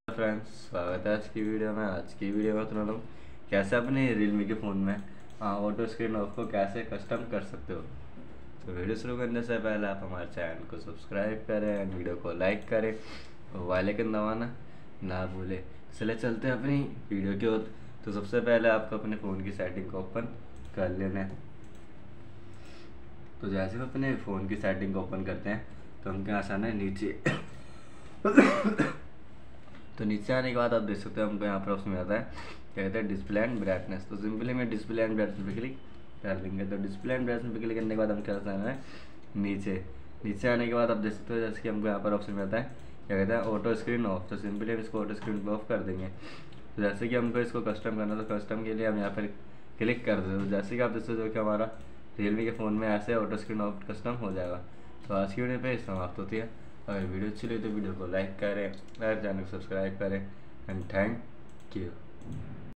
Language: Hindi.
फ्रेंड्स, स्वागत है आज की वीडियो में। आज की वीडियो में तुम लोग कैसे अपने रियलमी के फ़ोन में ऑटो स्क्रीन ऑफ को कैसे कस्टम कर सकते हो। तो वीडियो शुरू करने से पहले आप हमारे चैनल को सब्सक्राइब करें एंड वीडियो को लाइक करें और वाले आइकन दबाना ना भूलें। चले चलते हैं अपनी वीडियो की ओर। तो सबसे पहले आपको अपने फ़ोन की सेटिंग को ओपन कर लेना है। तो जैसे हम अपने फ़ोन की सेटिंग को ओपन करते हैं तो हमको यहाँ से आना है नीचे। तो नीचे आने के बाद आप देख सकते हो हमको यहाँ पर ऑप्शन में आता है क्या कहते हैं डिस्प्ले एंड ब्राइटनेस। तो सिंपली में डिस्प्ले एंड ब्राइटनेस पे क्लिक कर देंगे। तो डिस्प्ले एंड ब्राइटनेस पे क्लिक करने के बाद हम क्या आना है नीचे आने के बाद आप देख सकते हो जैसे कि हमको यहाँ पर ऑप्शन में आता है क्या कहते हैं ऑटो स्क्रीन ऑफ। तो सिंपली हम इसको ऑटो स्क्रीन पर ऑफ कर देंगे। तो जैसे कि हमको इसको कस्टम करना तो कस्टम के लिए हम यहाँ पर क्लिक कर देते। तो जैसे कि आप देख सकते हो कि हमारा रियलमी के फ़ोन में ऐसे ऑटो स्क्रीन ऑफ कस्टम हो जाएगा। तो आज की वीडियो पे समाप्त होती है। अगर वीडियो अच्छी लगी तो वीडियो को लाइक करें और चैनल को सब्सक्राइब करें एंड थैंक यू।